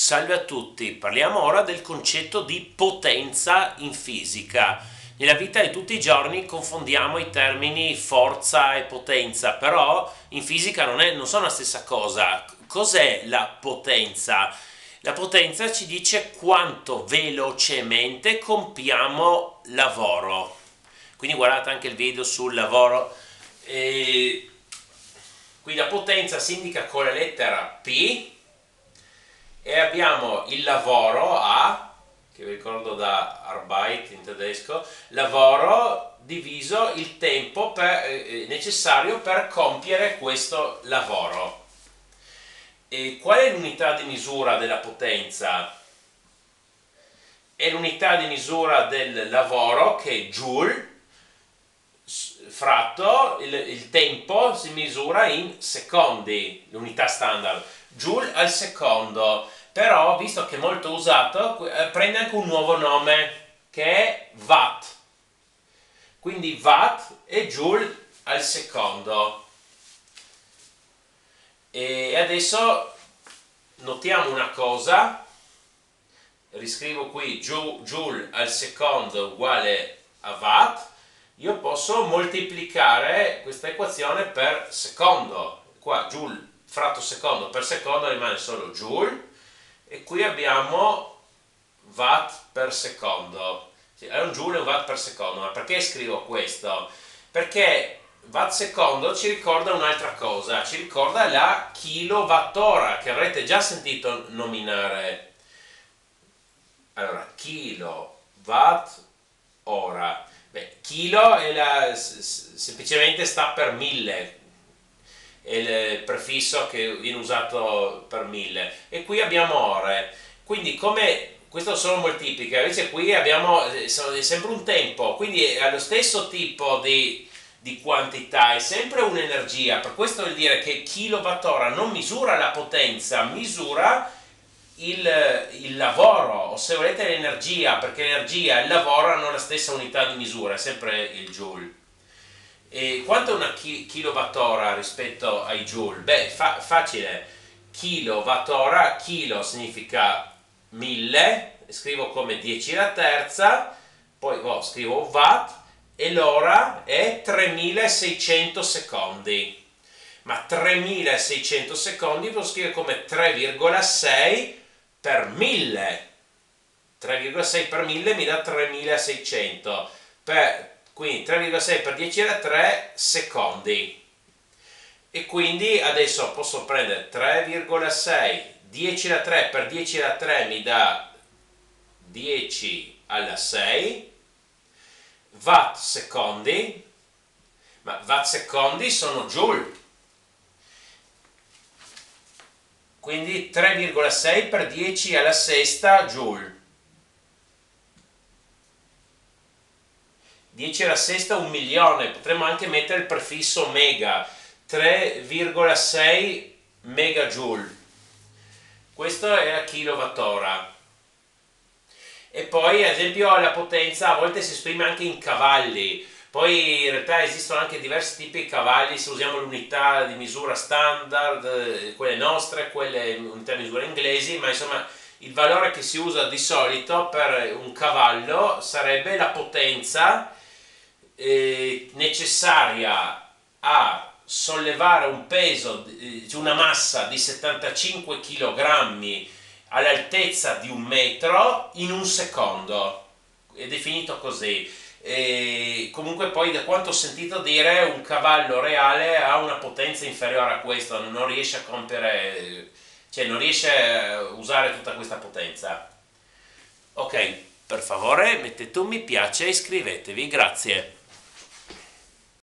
Salve a tutti, parliamo ora del concetto di potenza in fisica. Nella vita di tutti i giorni confondiamo i termini forza e potenza, però in fisica non sono la stessa cosa. Cos'è la potenza? La potenza ci dice quanto velocemente compiamo lavoro. Quindi guardate anche il video sul lavoro. Quindi la potenza si indica con la lettera P e abbiamo il lavoro A, che vi ricordo da Arbeit in tedesco, lavoro diviso il tempo necessario per compiere questo lavoro. E qual è l'unità di misura della potenza? È l'unità di misura del lavoro, che è Joule, fratto il tempo si misura in secondi, l'unità standard, Joule al secondo. Però, visto che è molto usato, prende anche un nuovo nome, che è Watt. Quindi Watt e Joule al secondo. E adesso notiamo una cosa, riscrivo qui Joule al secondo uguale a Watt. Io posso moltiplicare questa equazione per secondo. Qua Joule fratto secondo per secondo rimane solo Joule. E qui abbiamo watt per secondo. È un joule e un watt per secondo. Ma perché scrivo questo? Perché watt secondo ci ricorda un'altra cosa, ci ricorda la kilowattora, che avrete già sentito nominare. Allora, kilowatt ora. Beh, kilo semplicemente sta per 1000. È il prefisso che viene usato per 1000, e qui abbiamo ore. Quindi, come questo sono moltipliche, invece qui abbiamo è sempre un tempo, quindi è lo stesso tipo di quantità, è sempre un'energia. Per questo vuol dire che kilowattora non misura la potenza, misura il lavoro, o se volete l'energia, perché l'energia e il lavoro hanno la stessa unità di misura, è sempre il joule. E quanto è una kilowattora rispetto ai joule? Beh, facile. Kilowattora, kilo significa 1000, scrivo come 10 alla terza, poi scrivo watt, e l'ora è 3600 secondi. Ma 3600 secondi posso scrivere come 3,6 per 1000. 3,6 per 1000 mi dà 3600. Quindi 3,6 per 10 alla 3 secondi. E quindi adesso posso prendere 3,6, 10 alla 3 per 10 alla 3 mi dà 10 alla 6, watt secondi, ma watt secondi sono joule. Quindi 3,6 per 10 alla sesta joule. 10 alla sesta 1 milione, potremmo anche mettere il prefisso mega, 3,6 megajoule. Questo è la kilowattora. E poi, ad esempio, la potenza a volte si esprime anche in cavalli. Poi in realtà esistono anche diversi tipi di cavalli, se usiamo l'unità di misura standard, quelle nostre, quelle unità di misura inglesi, ma insomma il valore che si usa di solito per un cavallo sarebbe la potenza necessaria a sollevare un peso, una massa di 75 kg all'altezza di 1 metro in un secondo. È definito così. Comunque, poi, da quanto ho sentito dire, un cavallo reale ha una potenza inferiore a questo, non riesce a compiere, cioè non riesce a usare tutta questa potenza. Ok, per favore mettete un mi piace e iscrivetevi, grazie.